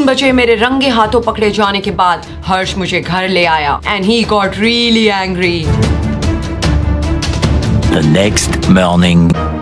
बजे मेरे रंगे हाथों पकड़े जाने के बाद हर्ष मुझे घर ले आया and he got really angry. The next morning.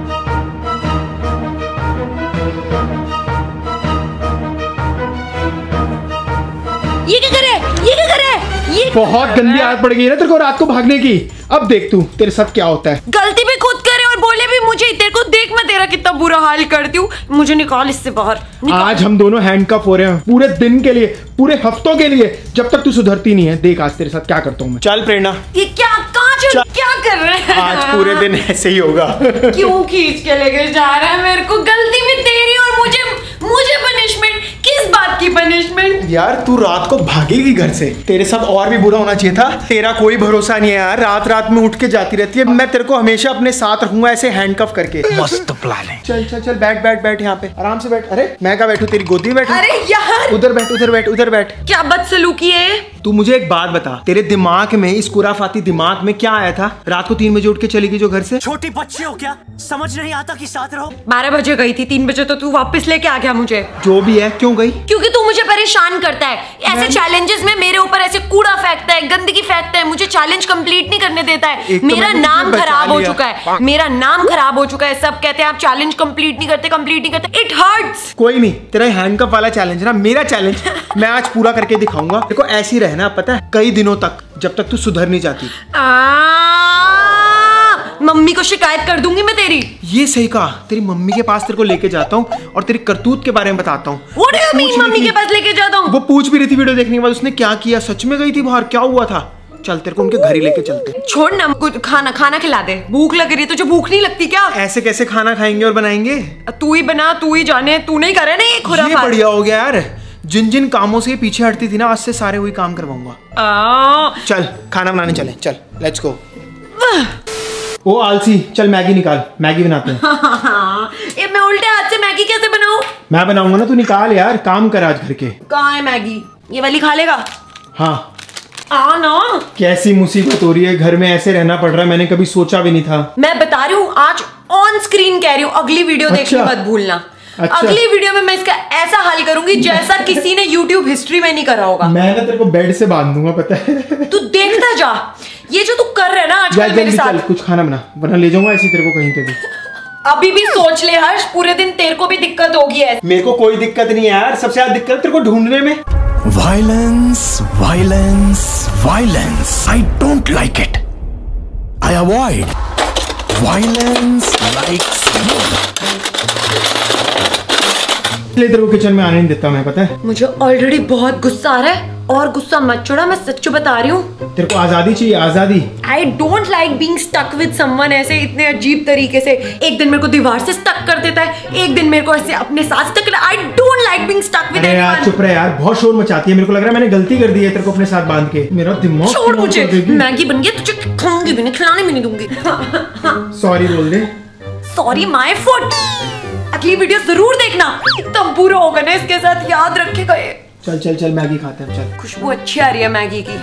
ये क्या करे? ये क्या करे? ये बहुत गंदी आदत पड़ गई है ना तेरे को रात को भागने की। अब देख तू तेरे साथ क्या होता है। गलती भी खुद करे और बोले भी मुझे। तेरे को देख मैं तेरा कितना बुरा हाल करती हूँ। मुझे निकाल इससे बाहर। आज हम दोनों हैंडकफ हो रहे हैं पूरे दिन के लिए, पूरे हफ्तों के लिए, जब तक तू सुधरती नहीं है। देख आज तेरे साथ क्या करता हूँ मैं। चल प्रेरणा। ये क्या क्या कर रहे हैं? आज पूरे दिन ऐसे ही होगा। क्यों खींच के लेके जा रहा है मेरे को? गलती भी तेरी और मुझे पनिशमेंट। किस बात की पनिशमेंट? यार तू रात को भागेगी घर से, तेरे साथ और भी बुरा होना चाहिए था। तेरा कोई भरोसा नहीं है यार, रात रात में उठ के जाती रहती है। मैं तेरे को हमेशा अपने साथ रखूंगा ऐसे हैंडकफ करके। मस्त प्लान है। चल चल चल बैठ बैठ बैठ यहाँ पे आराम से बैठ। अरे मैं क्या बैठू, तेरी गोदी में बैठू? अरे यार उधर बैठ उधर बैठ उधर बैठ। क्या बदसलूकी है? तू मुझे एक बात बता, तेरे दिमाग में, इस कुराफाती दिमाग में क्या आया था? रात को 3 बजे उठ के चली गई जो घर से। छोटी बच्ची हो क्या? समझ नहीं आता कि साथ रहो। 12 बजे गई थी, 3 बजे तो तू वापस लेके आ गया मुझे। जो भी है, क्यों गई? क्योंकि तू मुझे परेशान करता है। ऐसे चैलेंजेस में मेरे ऊपर ऐसे कूड़ा फेंकता है, गंदगी फेंकता है, मुझे चैलेंज कंप्लीट नहीं करने देता है। मेरा नाम खराब हो चुका है, मेरा नाम खराब हो चुका है। सब कहते हैं आप चैलेंज कंप्लीट नहीं करते। It hurts. कोई नहीं, तेरा हैंडकफ वाला चैलेंज ना मेरा चैलेंज मैं आज पूरा करके दिखाऊंगा। देखो ऐसी रहना, पता है, कई दिनों तक, जब तक तू सुधर नहीं जाती। मम्मी को शिकायत कर दूंगी मैं तेरी। ये सही कहा, तेरी मम्मी के पास तेरे को लेके जाता हूँ और तेरी करतूत के बारे में बताता हूँ। What do you mean mummy के पास लेके जाता हूँ? वो पूछ भी रही थी वीडियो देखने के बाद उसने क्या किया। सच में गई थी बाहर, क्या हुआ था? चल तेरे को उनके घर ही लेके चलते। छोड़ ना, कुछ खाना खिला दे। भूख लग रही है। तुझे भूख नहीं लगती क्या? ऐसे कैसे खाना खाएंगे और बनाएंगे? तू ही बना, तू ही जाने। तू नहीं करे ना ये खुराफात। ये बढ़िया हो गया यार, जिन जिन कामों से पीछे हटती थी ना, आज से सारे वही काम करवाऊंगा। चल खाना बनाने चले, चल लेट्स गो। ओ आलसी, चल मैगी निकाल, मैगी बनाते हैं। ये मैं उल्टे हाथ से मैगी कैसे बनाऊं? मैं बनाऊंगा ना, तू निकाल यार, काम कर आज घर के। कहाँ है मैगी? ये वाली खा लेगा? हाँ ना। कैसी मुसीबत हो रही है, घर में ऐसे रहना पड़ रहा है, मैंने कभी सोचा भी नहीं था। मैं बता रही हूँ, आज ऑन स्क्रीन कह रही हूँ, अगली वीडियो देखनी मत भूलना। अच्छा। अगली वीडियो में मैं इसका ऐसा हाल करूंगी जैसा किसी ने YouTube हिस्ट्री में नहीं करा होगा। मैं ना तेरे को बेड से बांध दूंगा, पता है। तू देखता जा, ये जो तू कर रहा है ना आजकल मेरे साथ। कुछ खाना बना, वरना ले जाऊंगा ऐसे तेरे को कहीं पे भी। अभी भी सोच ले हर्ष, पूरे दिन तेरे को भी दिक्कत होगी है। मेरे को कोई दिक्कत नहीं है यार, सबसे ज्यादा दिक्कत तेरे को ढूंढने में। Violence, violence, violence. I don't like it. I avoid violence like इसलिए तेरे को किचन में आने नहीं देता मैं, पता है। मुझे ऑलरेडी बहुत गुस्सा आ रहा है और गुस्सा मत छोड़ा, मैं सच बता रही हूँ। तेरे को आजादी चाहिए, आजादी। I don't like being stuck with someone ऐसे इतने अजीब तरीके से। एक दिन मेरे को दीवार से स्टक कर देता है, एक दिन मेरे को ऐसे अपने साथ स्टक कर। I don't like being stuck with anyone। यार चुप रहे यार, बहुत शोर मचाती है। मेरे को लग रहा है मैंने गलती कर दी है तेरे को अपने साथ बांध के। मेरा दिमाग छोड़ मुझे, मैगी बन गया, तुझे खाऊंगी भी नहीं, खिलाने भी नहीं दूंगी। सॉरी बोल दे। Sorry my foot. अगली वीडियो जरूर देखना, इतना बुरा होगा ना इसके साथ, याद रखेगा ये। चल चल चल मैगी खाते हैं, चल। खुशबू अच्छी आ रही है मैगी की।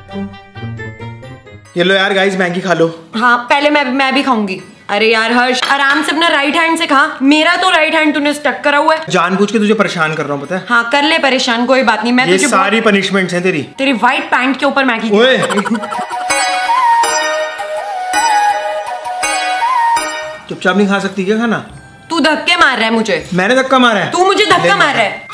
ये लो यार गाइस, मैगी खा लो। हाँ पहले मैं भी खाऊंगी। अरे यार हर्ष, आराम से अपना राइट हैंड से खा, मेरा तो राइट हैंड तूने स्टक करा हुआ है। जानबूझ के तुझे परेशान कर रहा हूँ, पता है। हाँ कर ले परेशान, कोई बात नहीं। मैं ये सारी पनिशमेंट्स हैं तेरी। तेरी व्हाइट पैंट के ऊपर मैगी। ओए चुपचाप नहीं खा सकती क्या खाना? तू धक्के मार रहा है मुझे। मैंने धक्का मारा है? तू मुझे धक्का मार रहा है।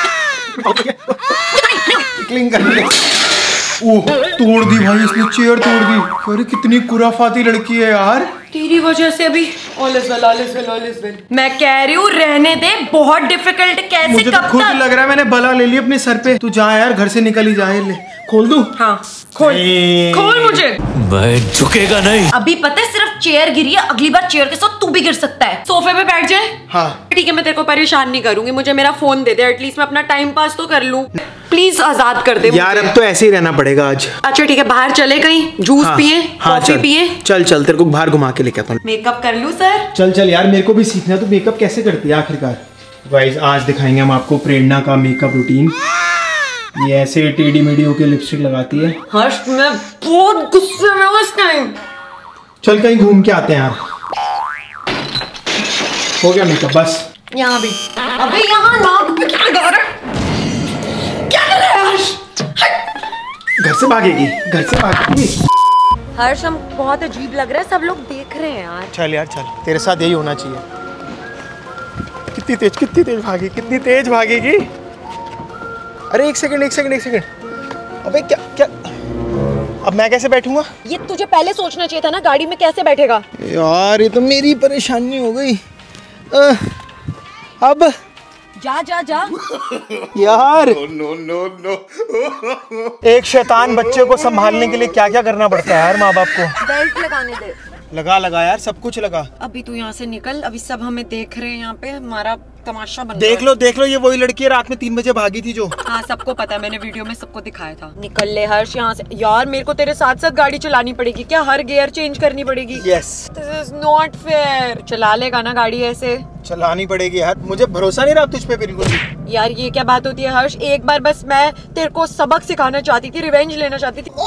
ओह तोड़ दी भाई इसने, चेयर तोड़ दी। अरे कितनी कुराफाती लड़की है यार। तेरी वजह से अभी all is well। मैं कह रही हूँ रहने दे, बहुत डिफिकल्ट। कैसे मुझे तो खुद लग रहा है मैंने बला ले ली अपने सर पे। तू जा यार, घर से निकल ही जाए। ले खोल दूं? हाँ खोल मुझे। मैं झुकेगा नहीं। अभी पता है सिर्फ चेयर गिरी है, अगली बार चेयर के साथ तू भी गिर सकता है। सोफे पे बैठ जाए। हाँ ठीक है, मैं तेरे को परेशान नहीं करूंगी। मुझे मेरा फोन दे दे, एटलीस्ट मैं अपना टाइम पास तो कर लूं। प्लीज आजाद कर दे यार, अब तो ऐसे ही रहना पड़ेगा आज। अच्छा ठीक है, बाहर चले कहीं, जूस पिए, कॉफी पिए। चल चल तेरे को बाहर घुमा के लेके आता हूँ। मेकअप कर लूं सर? चल चल यार, मेरे को भी सीखना है, तो मेकअप कैसे करती है आखिरकार। गाइस आज दिखाएंगे हम आपको प्रेरणा का मेकअप रूटीन। ये ऐसे टेढ़ी मेढ़ी होके लिपस्टिक लगाती है। हर्ष मैं बहुत गुस्से में हूँ इस टाइम। चल कहीं घूम के आते हैं यार। हो गया मेकअप बस। यहाँ भी। अबे यहाँ नाक पे क्या लगा रहा है? से भागेगी, घर से भागेगी। हर्ष हम बहुत अजीब लग रहा है, सब लोग देख रहे हैं यार। चल यार चल, तेरे साथ यही होना चाहिए। कितनी तेज भागेगी। अरे एक सेकंड। अबे क्या अब मैं कैसे बैठूंगा? ये तुझे पहले सोचना चाहिए था ना, गाड़ी में कैसे बैठेगा? यार ये तो मेरी परेशानी हो गई। अब जा यार नो। एक शैतान बच्चे को संभालने के लिए क्या क्या करना पड़ता है यार माँ बाप को। बेल्ट लगाने दे। लगा यार, सब कुछ लगा। अभी तू यहाँ से निकल, अभी सब हमें देख रहे हैं, यहाँ पे हमारा तमाशा बन देख लो ये वही लड़की है रात में 3 बजे भागी थी जो। हाँ सबको पता है, मैंने वीडियो में सबको दिखाया था। निकल ले हर्ष यहाँ से। यार मेरे को तेरे साथ साथ गाड़ी चलानी पड़ेगी क्या? हर गियर चेंज करनी पड़ेगी? Yes. This is not fair. चला लेगा ना गाड़ी ऐसे? चलानी पड़ेगी यार, मुझे भरोसा नहीं रहा तुझ पे बिल्कुल। यार ये क्या बात होती है हर्ष? एक बार बस मैं तेरे को सबक सिखाना चाहती थी, रिवेंज लेना चाहती थी।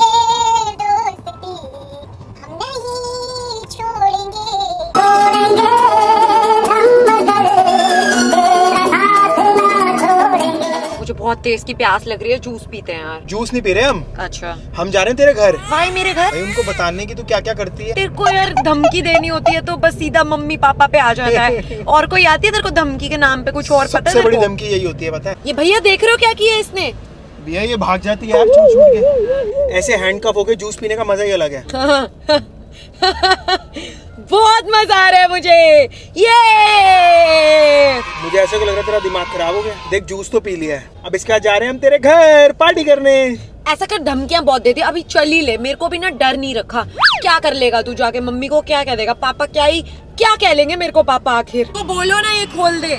मुझे बहुत तेज की प्यास लग रही है, जूस पीते हैं यार। जूस नहीं पी रहे हम। अच्छा हम जा रहे हैं तेरे घर। भाई मेरे घर? भाई उनको बताने की तू क्या क्या करती है। तेरे को यार धमकी देनी होती है तो बस सीधा मम्मी पापा पे आ जाता है। और कोई आती है तेरे को धमकी के नाम पे? कुछ और पता है? सबसे बड़ी धमकी यही होती है, पता है? ये भैया देख रहे हो क्या किया इसने? भैया ये भाग जाती है यार छूट के। ऐसे हैंडकफ होके जूस पीने का मजा ही अलग है। बहुत मजा आ रहा है मुझे। ये मुझे ऐसा लग रहा है तेरा दिमाग खराब हो गया। देख जूस तो पी लिया है, अब इसके बाद जा रहे हैं हम तेरे घर पार्टी करने। ऐसा कर, धमकियां बहुत देती। अभी चल ही ले, मेरे को भी ना डर नहीं रखा। क्या कर लेगा तू जाके? मम्मी को क्या कह देगा? पापा क्या कह लेंगे मेरे को पापा? आखिर तो बोलो ना ये खोल दे।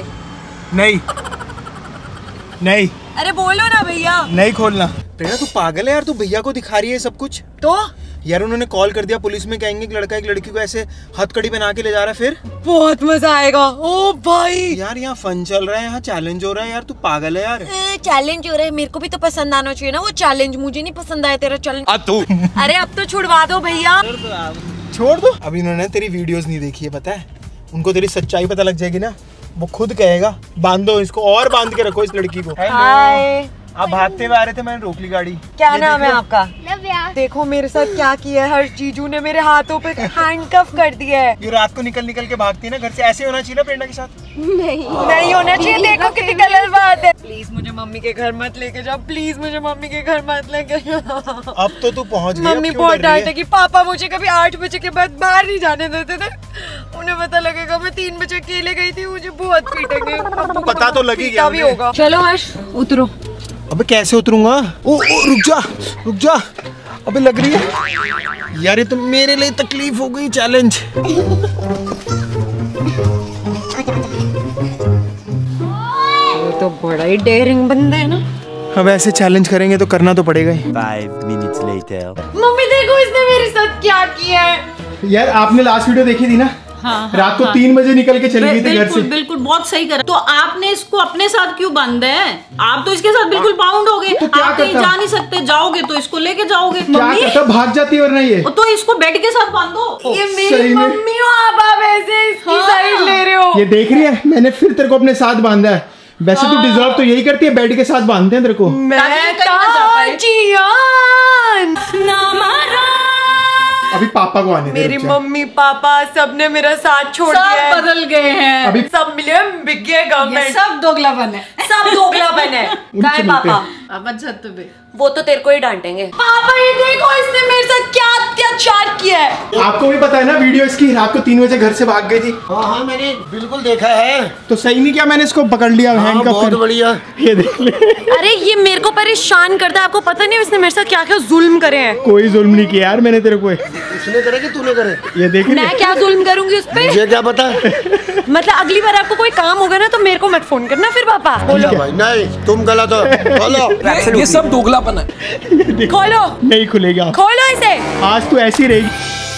नहीं अरे बोलो ना भैया। नहीं खोलना। प्रेरणा तू पागल है यार, तू भैया को दिखा रही है सब कुछ। तो यार उन्होंने कॉल कर दिया, पुलिस में कहेंगे कि लड़का एक लड़की को ऐसे हथकड़ी बना के ले जा रहा है। फिर बहुत मजा आएगा। ओ भाई यार यहाँ फन चल रहा है, यहाँ चैलेंज हो रहा है यार, तू पागल है यार। चैलेंज हो रहा है, मेरे को भी तो पसंद आना चाहिए ना वो चैलेंज। मुझे नहीं पसंद आया तेरा चैलेंज। अरे अब तो छुड़वा दो भैया। छोड़ दो। अभी इन्होंने तेरी वीडियोस नहीं देखी है, पता है? उनको तेरी सच्चाई पता लग जाएगी ना, वो खुद कहेगा। बांधो इसको और बांध के रखो इस लड़की को। हाय। आप भागते हुए आ रहे थे, मैंने रोक ली गाड़ी। क्या नाम है आपका? नव्या। देखो मेरे साथ क्या किया है हर्ष जीजू ने, मेरे हाथों पे हैंडकफ कर दिया है। ये रात को निकल के भागती है ना घर से, ऐसे होना चाहिए ना प्रेरणा के साथ? नहीं होना चाहिए। देखो कितनी गलत बात है। प्लीज मुझे मम्मी के घर मत लेके जाओ, प्लीज मुझे मम्मी के घर मत लेके जाओ। अब तो तू पहुंच गई। मम्मी बहुत डांटेगी। पापा मुझे कभी 8 बजे के बाद बाहर नहीं जाने देते थे। उन्हें पता लगेगा मैं 3 बजे अकेले गई थी, मुझे बहुत पीटेंगे। पता तो लगी गया भी होगा। चलो हर्ष उतरो। अबे कैसे उतरूंगा? ओ रुक जा। अबे लग रही है यार, ये तो मेरे लिए तकलीफ हो गई। चैलेंज तो बड़ा ही डेयरिंग बंदा है ना। अब ऐसे चैलेंज करेंगे तो करना तो पड़ेगा ही। 5 minutes later. मम्मी देखो इसने मेरे साथ क्या किया है। यार आपने लास्ट वीडियो देखी थी ना? हाँ, रात को 3 बजे निकल के चली गई थी घर से। बिल्कुल बहुत सही करा। तो आपने इसको अपने साथ क्यों बांधा है? आप तो इसके साथ बिल्कुल बाउंड हो गए। तो आप कहीं जा नहीं सकते, जाओगे तो इसको लेके जाओगे। क्या करता? भाग जाती वरना ये। तो इसको बेड के साथ बांधो। ये मेरी मम्मी हो, आप ऐसे इसकी साइड ले रहे हो। ये देख रही है, मैंने फिर तेरे को अपने साथ बांधा है। वैसे तू डिजर्व तो यही करती है, बेड के साथ बांधते हैं तेरे को। अभी पापा को आने दे। मेरी मम्मी पापा सबने मेरा साथ छोड़ दिया है। सब बदल गए हैं। अभी सब मिले बिक गए गवर्नमेंट। सब दोगलापन है। सब दोगलापन है। काय पापा? अब छत पे वो तो तेरे को ही डांटेंगे। पापा ये देखो इसने मेरे साथ क्या अत्याचार किया है। आपको भी पता है ना वीडियो इसकी, रात को 3 बजे घर से भाग गई थी। हाँ मैंने बिल्कुल देखा है। तो सही नहीं किया मैंने इसको पकड़ लिया। बहुत बढ़िया। ये देख ले। अरे ये मेरे को परेशान करता है। आपको पता नहीं इसने मेरे साथ क्या क्या जुल्म करे हैं। कोई जुल्म नहीं किया यार मैंने तेरे को। उसने करे कि तूने करे? ये देख मैं क्या जुल्म करूंगी उस पे? मुझे क्या पता। मतलब अगली बार आपको कोई काम होगा ना तो मेरे को मत फोन करना फिर पापा। बोलो भाई। नहीं तुम गलत हो। बोलो ये सब दोगलापन है। खोलो। नहीं खुलेगा। खोलो इसे। आज तू ऐसी रहेगी।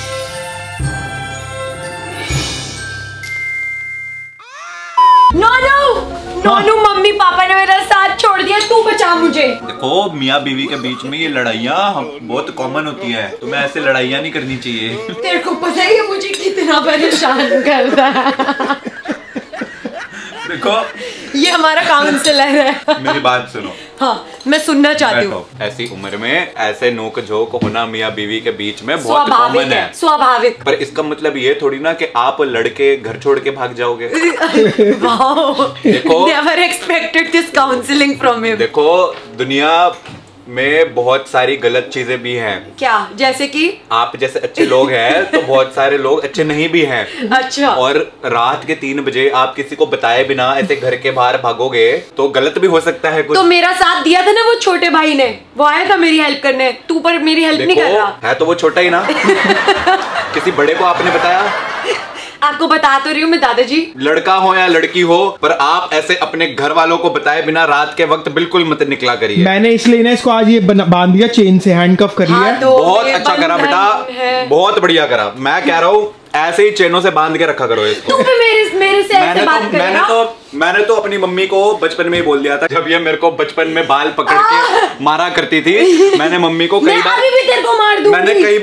नोनू मम्मी पापा ने मेरा साथ छोड़ दिया, तू बचा मुझे। देखो मियाँ बीवी के बीच में ये लड़ाइयाँ बहुत कॉमन होती है, तुम्हें ऐसे लड़ाइयाँ नहीं करनी चाहिए। तेरे को पता ही है मुझे कितना परेशान करता है। देखो देखो ये हमारा काउंसलर है। मेरी बात सुनो। हाँ, मैं सुनना चाहती हूँ। ऐसी उम्र में ऐसे नोक झोंक होना मियाँ बीवी के बीच में बहुत कॉमन है, स्वाभाविक। पर इसका मतलब ये थोड़ी ना कि आप लड़के घर छोड़ के भाग जाओगे। देखो, never expected this counseling from him। देखो दुनिया में बहुत सारी गलत चीजें भी हैं। क्या? जैसे कि आप जैसे अच्छे लोग हैं तो बहुत सारे लोग अच्छे नहीं भी हैं। अच्छा। और रात के 3 बजे आप किसी को बताए बिना ऐसे घर के बाहर भागोगे तो गलत भी हो सकता है कुछ। तो मेरा साथ दिया था ना वो छोटे भाई ने, वो आया था मेरी हेल्प करने, तू पर मेरी हेल्प नहीं कर रहा है तो वो छोटा ही ना। किसी बड़े को आपने बताया? आपको बता तो रही हूँ मैं दादाजी। लड़का हो या लड़की हो, पर आप ऐसे अपने घर वालों को बताए बिना रात के वक्त बिल्कुल मत निकला करिए। मैंने इसलिए ना इसको आज ये बांध दिया, चेन से हैंडकफ कर लिया। हाँ, तो बहुत अच्छा करा बेटा, बहुत बढ़िया करा। मैं कह रहा हूँ ऐसे ही चेनों से बांध के रखा करो इसको। तू भी मेरे से ऐसे बात कर रहा है? मैंने तो अपनी मम्मी को बचपन में ही बोल दिया था, जब ये मेरे को बचपन में बाल पकड़ के मारा करती थी। मैंने मम्मी को कई बार, अभी भी तेरे को मार दूंगी। मैंने कई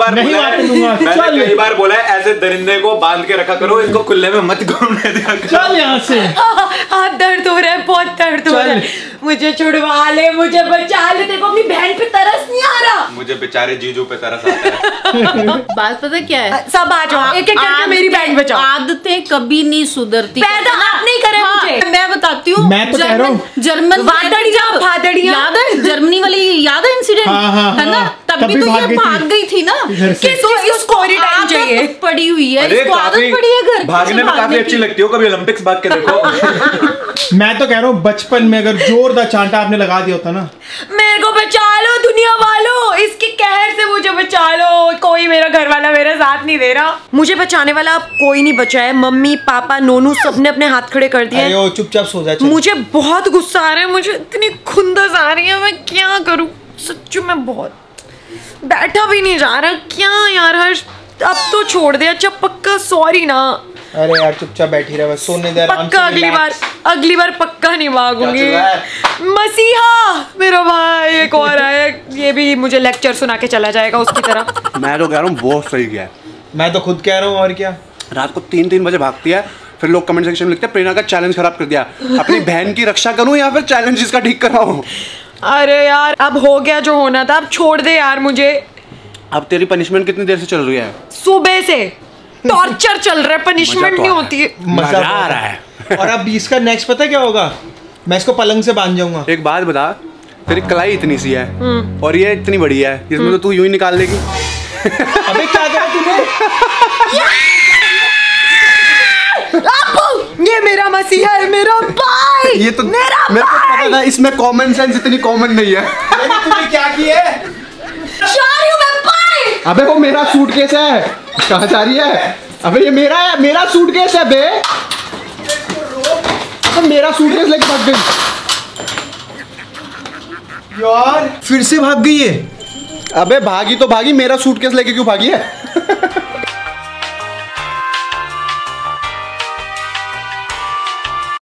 बार बोला है ऐसे दरिंदे को बांध के रखा करो, इसको खुले में मत घूमने दिया करो। चल यहाँ से। हाथ दर्द हो रहा है, बहुत दर्द हो रहा है। मुझे छुड़वा ले, मुझे बचा ले। तेरे को अपनी बहन पे तरस नहीं आ रहा? मुझे बेचारे जीजू पे तरस आता है। बात पता क्या है, सब आ जाओ, एक एक करके मेरी बहन बचाओ। आदतें कभी नहीं सुधरती। पैदा आप नहीं करे मुझे। मैं बताती हूँ, मैं तो कह रहा हूँ जर्मन फादड़ियाँ याद है, जर्मनी वाली याद है इंसिडेंट? है ना, तब भी तो ये भाग गई थी ना। किसको स्टोरी टाइम चाहिए? पड़ी हुई है, इसको आदत पड़ी है घर भागने में काफी अच्छी लगती हो, कभी ओलंपिक्स भाग के देखो। मैं तो कह रहा हूँ बचपन में अगर जोरदार चांटा आपने लगा दिया होता ना। मेरे को बचा लो दुनिया वालों, इसके कहर से मुझे बचा लो। कोई मेरा घर वाला मेरा साथ नहीं दे रहा। मुझे बचाने वाला अब कोई नहीं बचा है। मम्मी पापा नोनू सबने अपने हाथ खड़े कर दिए। अरे चुपचाप सो जा। मुझे बहुत गुस्सा आ रहा है, मुझे इतनी खुंदस आ रही है, मैं क्या करूं? सच्चू में बहुत बैठा भी नहीं जा रहा। क्या यार हर्ष, अब तो छोड़ दे। अच्छा पक्का सॉरी ना। अरे यार चुपचाप बैठी रह, बस सोने दे आराम से। पक्का अगली बार पक्का नहीं भागूंगी। मसीहा मेरा भाई एक और आया, ये भी मुझे लेक्चर सुना के चला जाएगा उसकी तरह। मैं तो कह रहा हूँ बहुत सही किया है। मैं तो खुद कह रहा हूँ। और क्या, रात को 3-3 बजे भागती है, फिर लोग कमेंट सेक्शन में लिखते हैं प्रेरणा का चैलेंज खराब कर दिया। अपनी बहन की रक्षा करूं या फिर चैलेंज इसका ठीक कराऊं? अरे यार अब हो गया जो होना था, अब छोड़ दे यार मुझे। अब तेरी पनिशमेंट कितनी देर से चल रही है? सुबह से टॉर्चर चल रहा है, पनिशमेंट नहीं होती है। मजा आ रहा है। और अब इसका नेक्स्ट पता क्या होगा? मैं इसको पलंग से बांध जाऊंगा। एक बात बता, तेरी कलाई इतनी सी है और ये इतनी बड़ी है, इसमें तो तू यूं ही निकाल लेगी। अबे क्या करा तूने? ये मेरा मसीहा है, मेरा भाई। ये तो मेरा मेरे को पता था, इसमें कॉमन सेंस इतनी कॉमन नहीं है। तूने क्या किया है? अबे वो मेरा सूटकेस है, कहाँ जा रही है? अबे ये मेरा सूटकेस है बे। अबे मेरा सूटकेस लेके भाग गई यार। फिर से भाग गई है। अबे भागी तो भागी, मेरा सूटकेस लेके क्यों भागी है?